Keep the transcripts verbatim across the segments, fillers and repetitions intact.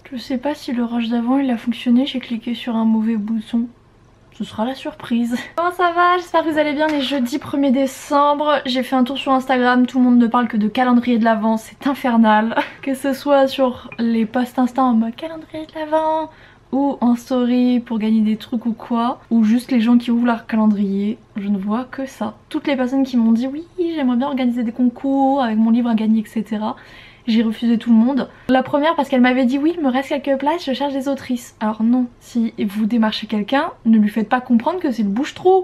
Je sais pas si le rush d'avant il a fonctionné, j'ai cliqué sur un mauvais bouton. Ce sera la surprise. Comment ça va? J'espère que vous allez bien. Les jeudis premier décembre, j'ai fait un tour sur Instagram, tout le monde ne parle que de calendrier de l'Avent, c'est infernal. Que ce soit sur les posts Insta en mode calendrier de l'Avent ou en story pour gagner des trucs ou quoi, ou juste les gens qui ouvrent leur calendrier, je ne vois que ça. Toutes les personnes qui m'ont dit oui j'aimerais bien organiser des concours avec mon livre à gagner, etc. J'ai refusé tout le monde. La première parce qu'elle m'avait dit oui il me reste quelques places, je cherche des autrices. Alors non, si vous démarchez quelqu'un, ne lui faites pas comprendre que c'est le bouche-trou.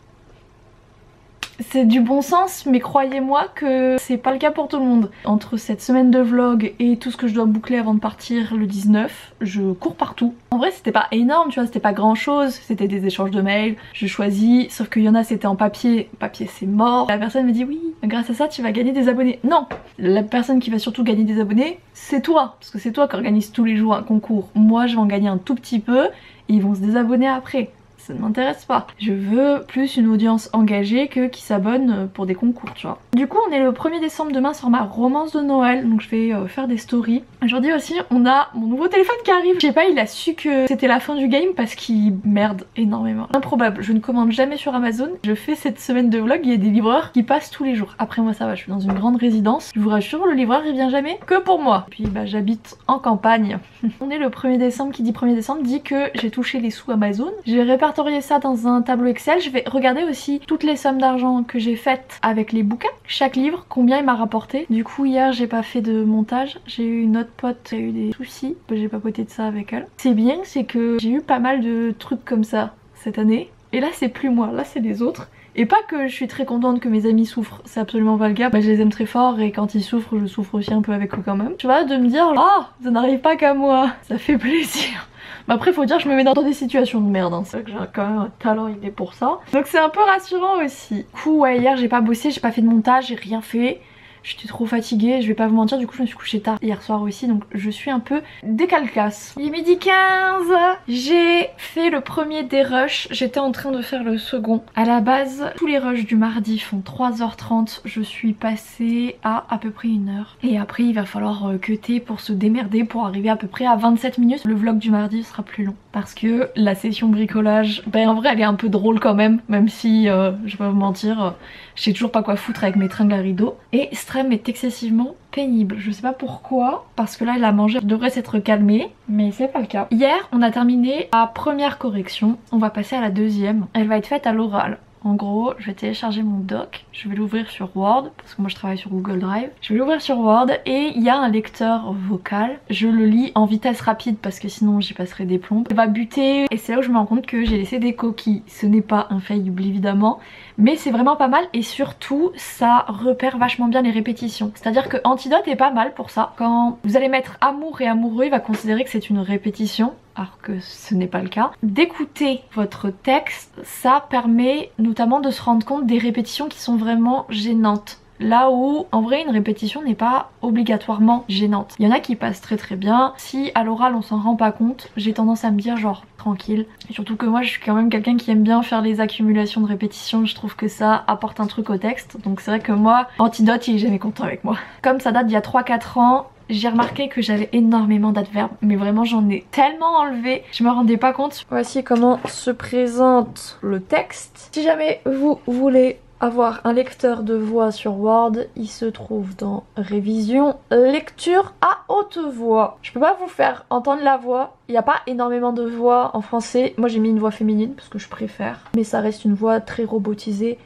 C'est du bon sens, mais croyez-moi que c'est pas le cas pour tout le monde. Entre cette semaine de vlog et tout ce que je dois boucler avant de partir le dix-neuf, je cours partout. En vrai c'était pas énorme, tu vois, c'était pas grand chose, c'était des échanges de mails, je choisis, sauf qu'il y en a c'était en papier, papier c'est mort. La personne me dit oui, grâce à ça tu vas gagner des abonnés. Non, la personne qui va surtout gagner des abonnés, c'est toi, parce que c'est toi qui organise tous les jours un concours. Moi je vais en gagner un tout petit peu et ils vont se désabonner après. Ça ne m'intéresse pas. Je veux plus une audience engagée que qui s'abonne pour des concours, tu vois. Du coup, on est le premier décembre demain sur ma romance de Noël, donc je vais euh, faire des stories. Aujourd'hui aussi, on a mon nouveau téléphone qui arrive. Je sais pas, il a su que c'était la fin du game parce qu'il merde énormément. Improbable, je ne commande jamais sur Amazon. Je fais cette semaine de vlog, il y a des livreurs qui passent tous les jours. Après moi ça va, je suis dans une grande résidence. Je vous rassure, le livreur il vient jamais que pour moi. Puis bah j'habite en campagne. On est le premier décembre, qui dit premier décembre dit que j'ai touché les sous Amazon. J'ai réparti ça dans un tableau Excel. Je vais regarder aussi toutes les sommes d'argent que j'ai faites avec les bouquins, chaque livre, combien il m'a rapporté. Du coup hier j'ai pas fait de montage, j'ai eu une autre pote qui a eu des soucis, j'ai papoté de ça avec elle. C'est bien, c'est que j'ai eu pas mal de trucs comme ça cette année, et là c'est plus moi, là c'est les autres. Et pas que je suis très contente que mes amis souffrent, c'est absolument pas le cas. Bah, je les aime très fort et quand ils souffrent, je souffre aussi un peu avec eux quand même. Tu vois, de me dire, ah, ça n'arrive pas qu'à moi, ça fait plaisir. Mais après faut dire que je me mets dans des situations de merde, hein. C'est vrai que j'ai quand même un talent inné pour ça. Donc c'est un peu rassurant aussi. Du coup ouais, hier j'ai pas bossé, j'ai pas fait de montage, j'ai rien fait. J'étais trop fatiguée, je vais pas vous mentir, du coup je me suis couchée tard hier soir aussi, donc je suis un peu décalcasse. Il est midi quinze, j'ai fait le premier des rushs, j'étais en train de faire le second. À la base, tous les rushs du mardi font trois heures trente, je suis passée à à peu près une heure. Et après il va falloir euh, cutter pour se démerder pour arriver à peu près à vingt-sept minutes. Le vlog du mardi sera plus long. Parce que la session bricolage, ben en vrai elle est un peu drôle quand même, même si euh, je vais pas vous mentir, euh, je sais toujours pas quoi foutre avec mes tringles à rideaux. Et Strem est excessivement pénible, je sais pas pourquoi, parce que là elle a mangé, elle devrait s'être calmée, mais c'est pas le cas. Hier on a terminé la première correction, on va passer à la deuxième, elle va être faite à l'oral. En gros, je vais télécharger mon doc, je vais l'ouvrir sur Word, parce que moi je travaille sur Google Drive. Je vais l'ouvrir sur Word et il y a un lecteur vocal. Je le lis en vitesse rapide parce que sinon j'y passerai des plombes. Il va buter et c'est là où je me rends compte que j'ai laissé des coquilles. Ce n'est pas infaillible évidemment, mais c'est vraiment pas mal et surtout ça repère vachement bien les répétitions. C'est-à-dire que Antidote est pas mal pour ça. Quand vous allez mettre amour et amoureux, il va considérer que c'est une répétition, alors que ce n'est pas le cas. D'écouter votre texte, ça permet notamment de se rendre compte des répétitions qui sont vraiment gênantes. Là où en vrai une répétition n'est pas obligatoirement gênante. Il y en a qui passent très très bien. Si à l'oral on s'en rend pas compte, j'ai tendance à me dire genre tranquille. Et surtout que moi je suis quand même quelqu'un qui aime bien faire les accumulations de répétitions. Je trouve que ça apporte un truc au texte. Donc c'est vrai que moi, Antidote il est jamais content avec moi. Comme ça date d'il y a trois quatre ans, j'ai remarqué que j'avais énormément d'adverbes, mais vraiment j'en ai tellement enlevé, je me rendais pas compte. Voici comment se présente le texte. Si jamais vous voulez avoir un lecteur de voix sur Word, il se trouve dans Révision, lecture à haute voix. Je peux pas vous faire entendre la voix, il n'y a pas énormément de voix en français. Moi j'ai mis une voix féminine parce que je préfère, mais ça reste une voix très robotisée.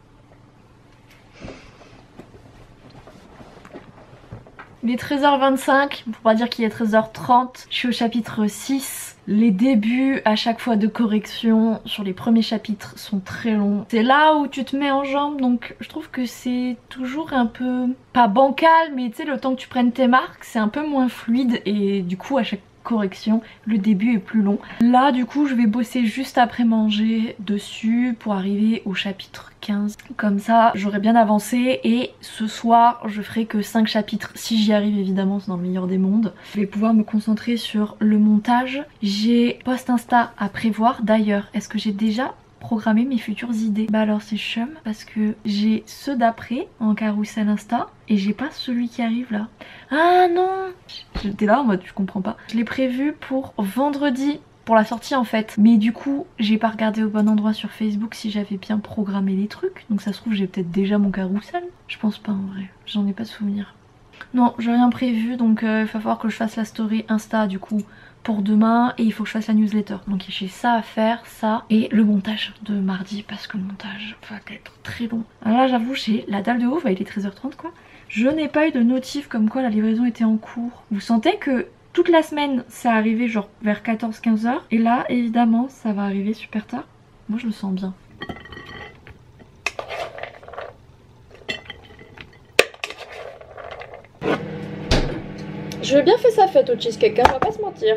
Il est treize heures vingt-cinq, pour pas dire qu'il est treize heures trente, je suis au chapitre six. Les débuts à chaque fois de correction sur les premiers chapitres sont très longs. C'est là où tu te mets en jambe, donc je trouve que c'est toujours un peu, pas bancal, mais tu sais le temps que tu prennes tes marques, c'est un peu moins fluide et du coup à chaque correction, le début est plus long. Là du coup je vais bosser juste après manger dessus pour arriver au chapitre quinze. Comme ça j'aurai bien avancé et ce soir je ferai que cinq chapitres si j'y arrive évidemment, c'est dans le meilleur des mondes. Je vais pouvoir me concentrer sur le montage. J'ai post Insta à prévoir d'ailleurs. Est-ce que j'ai déjà programmer mes futures idées. Bah alors c'est chum parce que j'ai ceux d'après en carrousel Insta et j'ai pas celui qui arrive là. Ah non, j'étais là en mode je comprends pas. Je l'ai prévu pour vendredi. Pour la sortie en fait, mais du coup j'ai pas regardé au bon endroit sur Facebook si j'avais bien programmé les trucs, donc ça se trouve j'ai peut-être déjà mon carrousel. Je pense pas en vrai, j'en ai pas de souvenir. Non, j'ai rien prévu, donc euh, il va falloir que je fasse la story Insta du coup pour demain et il faut que je fasse la newsletter. Donc j'ai ça à faire, ça et le montage de mardi parce que le montage va être très long. Alors là j'avoue j'ai la dalle de ouf, bah, il est treize heures trente quoi. Je n'ai pas eu de notif comme quoi la livraison était en cours. Vous sentez que toute la semaine c'est arrivé genre vers quatorze quinze heures et là évidemment ça va arriver super tard. Moi je le sens bien. Je vais bien fait sa fête au cheesecake, hein, on va pas se mentir.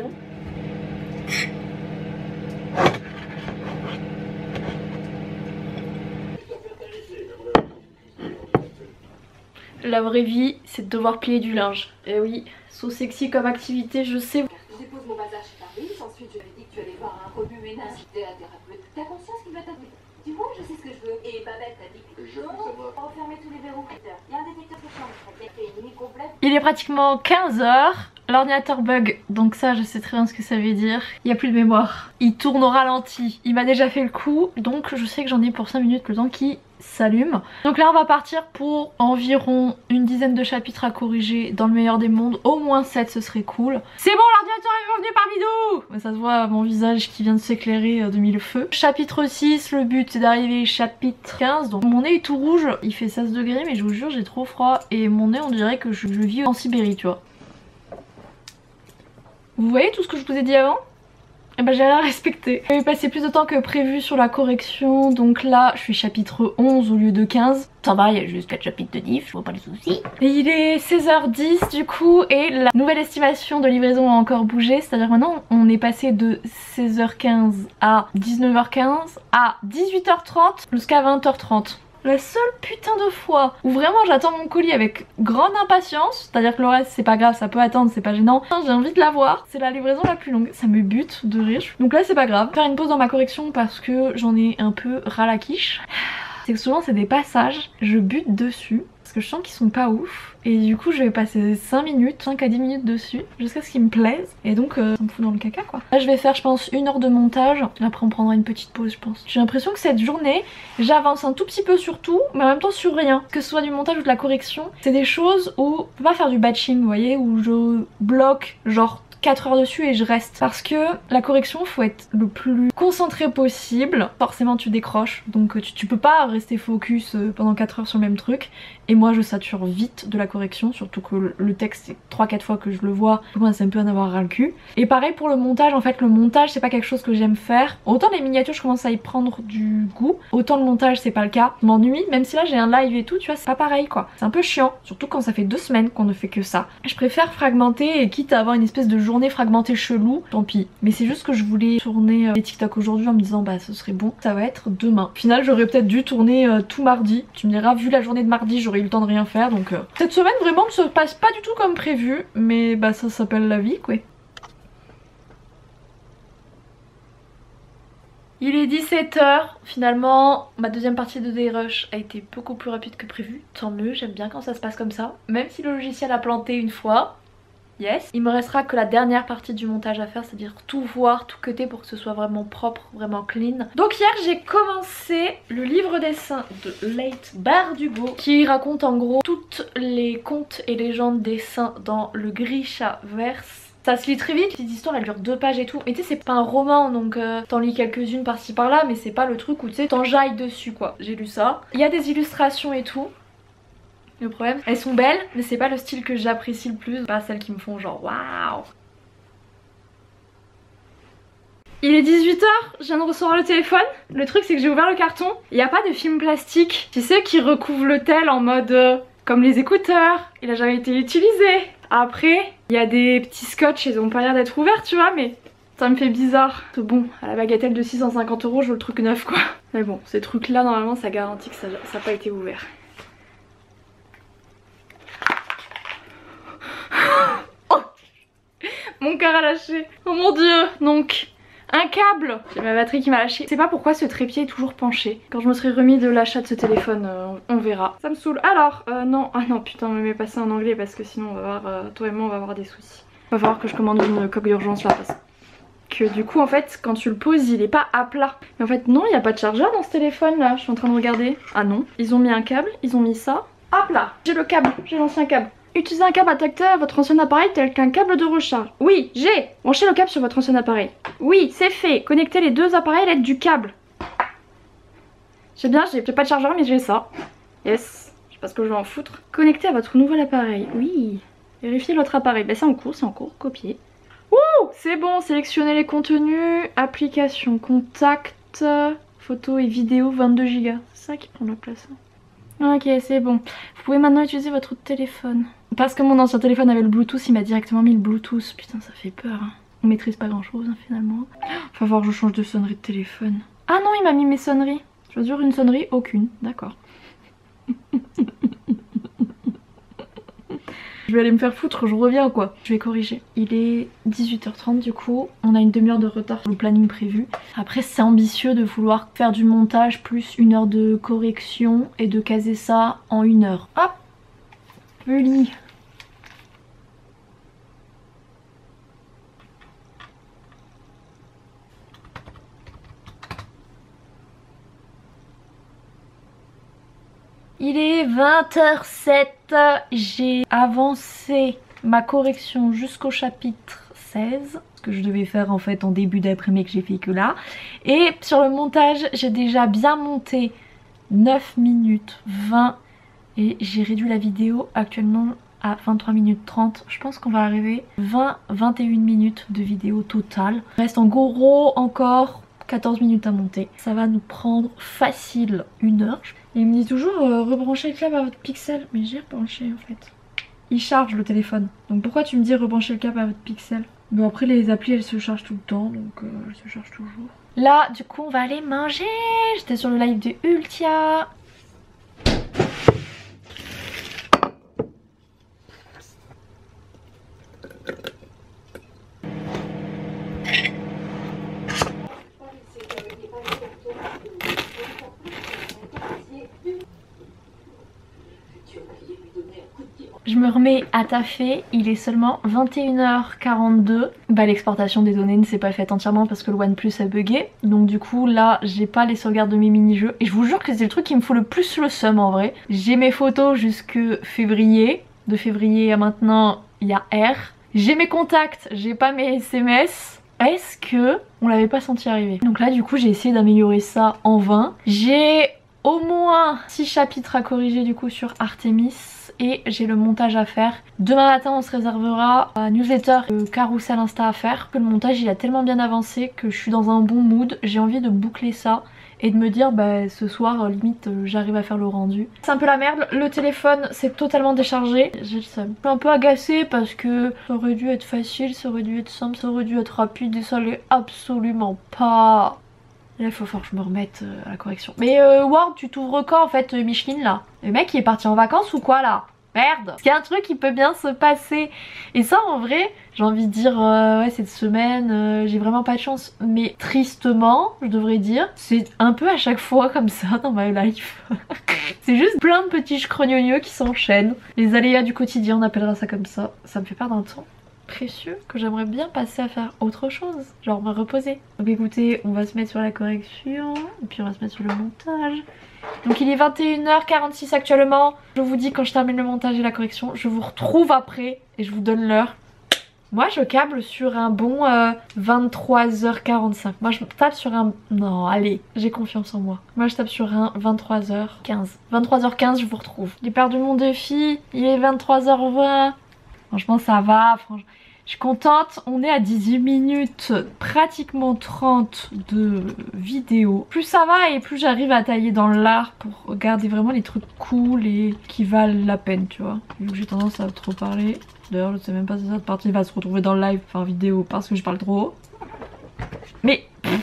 La vraie vie, c'est de devoir plier du linge. Et oui, so sexy comme activité, je sais. Je dépose mon bazar chez Paris, ensuite je lui dis que tu allais voir un remue-ménage idéathérapeute. T'as conscience qu'il va t'appeler? Tu vois, je sais ce que je veux. Et Babette t'a dit que je veux refermer tous les verrous. Il y a un détecteur de chambre, ça fait une nuit complète. Il est pratiquement quinze heures. L'ordinateur bug, donc ça je sais très bien ce que ça veut dire. Il n'y a plus de mémoire. Il tourne au ralenti. Il m'a déjà fait le coup, donc je sais que j'en ai pour cinq minutes le temps qu'il s'allume. Donc là on va partir pour environ une dizaine de chapitres à corriger dans le meilleur des mondes. Au moins sept, ce serait cool. C'est bon, l'ordinateur est revenu parmi nous. Ça se voit à mon visage qui vient de s'éclairer de mille feux. Chapitre six, le but c'est d'arriver chapitre quinze. Donc mon nez est tout rouge, il fait seize degrés mais je vous jure j'ai trop froid. Et mon nez on dirait que je, je vis en Sibérie tu vois. Vous voyez tout ce que je vous ai dit avant? Eh ben j'ai rien respecté. J'ai passé plus de temps que prévu sur la correction, donc là je suis chapitre onze au lieu de quinze. Ça va, il y a juste quatre chapitres de diff, je vois pas les soucis. Et il est seize heures dix du coup et la nouvelle estimation de livraison a encore bougé, c'est-à-dire maintenant on est passé de seize heures quinze à dix-neuf heures quinze à dix-huit heures trente jusqu'à vingt heures trente. La seule putain de fois où vraiment j'attends mon colis avec grande impatience, c'est à dire que le reste c'est pas grave, ça peut attendre, c'est pas gênant, j'ai envie de l'avoir, c'est la livraison la plus longue, ça me bute de rire. Donc là c'est pas grave, faire une pause dans ma correction parce que j'en ai un peu ras la quiche. C'est que souvent c'est des passages, je bute dessus parce que je sens qu'ils sont pas ouf et du coup je vais passer cinq minutes, cinq à dix minutes dessus jusqu'à ce qu'ils me plaisent et donc euh, ça me fout dans le caca quoi. Là je vais faire je pense une heure de montage, après on prendra une petite pause je pense. J'ai l'impression que cette journée j'avance un tout petit peu sur tout mais en même temps sur rien, que ce soit du montage ou de la correction. C'est des choses où je peux pas faire du batching vous voyez, où je bloque genre quatre heures dessus et je reste parce que la correction faut être le plus concentré possible, forcément tu décroches donc tu, tu peux pas rester focus pendant quatre heures sur le même truc et moi je sature vite de la correction surtout que le texte c'est trois quatre fois que je le vois, je commence un peu à en avoir ras le cul. Et pareil pour le montage, en fait le montage c'est pas quelque chose que j'aime faire, autant les miniatures je commence à y prendre du goût, autant le montage c'est pas le cas, je m'ennuie même si là j'ai un live et tout tu vois c'est pas pareil quoi, c'est un peu chiant surtout quand ça fait deux semaines qu'on ne fait que ça. Je préfère fragmenter et quitte à avoir une espèce de journée fragmentée chelou, tant pis. Mais c'est juste que je voulais tourner les TikTok aujourd'hui en me disant bah ce serait bon, ça va être demain. Au final j'aurais peut-être dû tourner euh, tout mardi. Tu me diras vu la journée de mardi j'aurais eu le temps de rien faire donc euh... cette semaine vraiment ne se passe pas du tout comme prévu mais bah ça s'appelle la vie quoi. Il est dix-sept heures, finalement ma deuxième partie de D-Rush a été beaucoup plus rapide que prévu, tant mieux, j'aime bien quand ça se passe comme ça. Même si le logiciel a planté une fois, yes. Il me restera que la dernière partie du montage à faire, c'est-à-dire tout voir, tout cutter pour que ce soit vraiment propre, vraiment clean. Donc hier j'ai commencé le livre des saints de Leigh Bardugo qui raconte en gros toutes les contes et légendes des saints dans le Grishaverse. Ça se lit très vite, cette histoire elle dure deux pages et tout. Mais tu sais c'est pas un roman donc euh, t'en lis quelques-unes par-ci par-là mais c'est pas le truc où tu sais t'enjailles dessus quoi. J'ai lu ça. Il y a des illustrations et tout. Le problème, elles sont belles mais c'est pas le style que j'apprécie le plus, pas celles qui me font genre waouh. Il est dix-huit heures, je viens de recevoir le téléphone. Le truc c'est que j'ai ouvert le carton, il n'y a pas de film plastique. Tu sais qui recouvre le tel en mode euh, comme les écouteurs, il a jamais été utilisé. Après, il y a des petits scotch, ils ont pas l'air d'être ouverts tu vois mais ça me fait bizarre. Bon, à la bagatelle de six cent cinquante euros je veux le truc neuf quoi. Mais bon, ces trucs là normalement ça garantit que ça n'a pas été ouvert. Oh mon cœur a lâché. Oh mon dieu. Donc un câble. J'ai ma batterie qui m'a lâché. Je sais pas pourquoi ce trépied est toujours penché. Quand je me serai remis de l'achat de ce téléphone, euh, on verra. Ça me saoule. Alors, euh, non, ah non, putain, me mets pas ça en anglais parce que sinon on va avoir, euh, toi et moi on va avoir des soucis. Va falloir que je commande une coque d'urgence là parce que du coup en fait quand tu le poses il est pas à plat. Mais en fait non, il n'y a pas de chargeur dans ce téléphone là. Je suis en train de regarder. Ah non, ils ont mis un câble, ils ont mis ça. Hop là, j'ai le câble, j'ai l'ancien câble. Utilisez un câble adaptateur à votre ancien appareil tel qu'un câble de recharge. Oui, j'ai. Branchez le câble sur votre ancien appareil. Oui, c'est fait. Connectez les deux appareils à l'aide du câble. C'est bien, j'ai pas de chargeur mais j'ai ça. Yes, je sais pas ce que je vais en foutre. Connectez à votre nouvel appareil. Oui. Vérifiez l'autre appareil. Ben c'est en cours, c'est en cours. Copier. Ouh, c'est bon. Sélectionnez les contenus. Application, contact, photos et vidéos vingt-deux gigas. C'est ça qui prend la place. Ok, c'est bon. Vous pouvez maintenant utiliser votre téléphone. Parce que mon ancien téléphone avait le Bluetooth, il m'a directement mis le Bluetooth. Putain, ça fait peur. Hein. On maîtrise pas grand chose hein, finalement. Va falloir que je change de sonnerie de téléphone. Ah non, il m'a mis mes sonneries. Choisir une sonnerie, aucune. D'accord. Je vais aller me faire foutre, je reviens quoi. Je vais corriger. Il est dix-huit heures trente du coup. On a une demi-heure de retard sur le planning prévu. Après c'est ambitieux de vouloir faire du montage plus une heure de correction et de caser ça en une heure. Hop, le lit. Il est vingt heures zéro sept, j'ai avancé ma correction jusqu'au chapitre seize, ce que je devais faire en fait en début d'après-midi que j'ai fait que là. Et sur le montage, j'ai déjà bien monté neuf minutes vingt et j'ai réduit la vidéo actuellement à vingt-trois minutes trente. Je pense qu'on va arriver vingt à vingt et une minutes de vidéo totale. Il reste en gros encore quatorze minutes à monter. Ça va nous prendre facile une heure. Et il me dit toujours euh, rebrancher le câble à votre Pixel. Mais j'ai rebranché en fait. Il charge le téléphone. Donc pourquoi tu me dis rebrancher le câble à votre Pixel? Bon après les applis elles se chargent tout le temps. Donc euh, elles se chargent toujours. Là du coup on va aller manger. J'étais sur le live de Ultia. Je me remets à taffer, il est seulement vingt et une heures quarante-deux. Bah l'exportation des données ne s'est pas faite entièrement parce que le OnePlus a bugué. Donc du coup là j'ai pas les sauvegardes de mes mini-jeux. Et je vous jure que c'est le truc qui me fout le plus le seum en vrai. J'ai mes photos jusque février. De février à maintenant il y a R. J'ai mes contacts, j'ai pas mes S M S. Est-ce que on l'avait pas senti arriver? Donc là du coup j'ai essayé d'améliorer ça en vain. J'ai au moins six chapitres à corriger du coup sur Artemis. Et j'ai le montage à faire. Demain matin on se réservera un newsletter, le carousel Insta à faire. Que le montage il a tellement bien avancé que je suis dans un bon mood. J'ai envie de boucler ça et de me dire bah ce soir limite j'arrive à faire le rendu. C'est un peu la merde, le téléphone s'est totalement déchargé. J'ai le seum. Je suis un peu agacée parce que ça aurait dû être facile, ça aurait dû être simple, ça aurait dû être rapide et ça l'est absolument pas. Là il faut fort que je me remette à la correction. Mais euh, Ward tu t'ouvres quand en fait Micheline là? Le mec il est parti en vacances ou quoi là? Merde! Est-ce qu'il y a un truc qui peut bien se passer? Et ça en vrai j'ai envie de dire euh, ouais cette semaine euh, j'ai vraiment pas de chance. Mais tristement je devrais dire c'est un peu à chaque fois comme ça dans ma life. C'est juste plein de petits chrognonieux qui s'enchaînent. Les aléas du quotidien on appellera ça comme ça. Ça me fait perdre un temps précieux que j'aimerais bien passer à faire autre chose, genre me reposer. Donc écoutez, on va se mettre sur la correction et puis on va se mettre sur le montage. Donc il est vingt et une heures quarante-six actuellement. Je vous dis quand je termine le montage et la correction, je vous retrouve après et je vous donne l'heure. Moi je câble sur un bon euh, vingt-trois heures quarante-cinq. Moi je tape sur un... Non allez, j'ai confiance en moi. Moi je tape sur un vingt-trois heures quinze. vingt-trois heures quinze je vous retrouve. J'ai perdu mon défi, il est vingt-trois heures vingt. Franchement ça va, franchement. Je suis contente, on est à dix-huit minutes, pratiquement trente de vidéo. Plus ça va et plus j'arrive à tailler dans l'art pour regarder vraiment les trucs cool et qui valent la peine, tu vois. Vu que j'ai tendance à trop parler. D'ailleurs je sais même pas si cette partie va se retrouver dans le live, enfin vidéo, parce que je parle trop. Mais,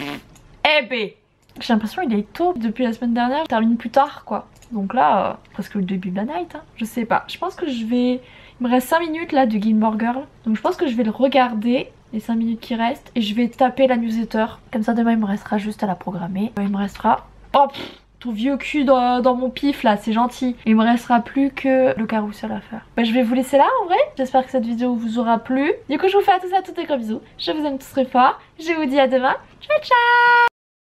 eh ben, j'ai l'impression qu'il est tôt depuis la semaine dernière, je termine plus tard quoi. Donc là, euh, presque le début de la night, hein. Je sais pas, je pense que je vais... Il me reste cinq minutes là de Gilmore Girl. Donc je pense que je vais le regarder les cinq minutes qui restent et je vais taper la newsletter. Comme ça demain il me restera juste à la programmer. Il me restera... Oh, pff, tout vieux cul dans, dans mon pif là, c'est gentil. Il me restera plus que le carrousel à faire. Bah je vais vous laisser là en vrai. J'espère que cette vidéo vous aura plu. Du coup je vous fais à tous à toutes des gros bisous. Je vous aime tous très fort. Je vous dis à demain. Ciao ciao.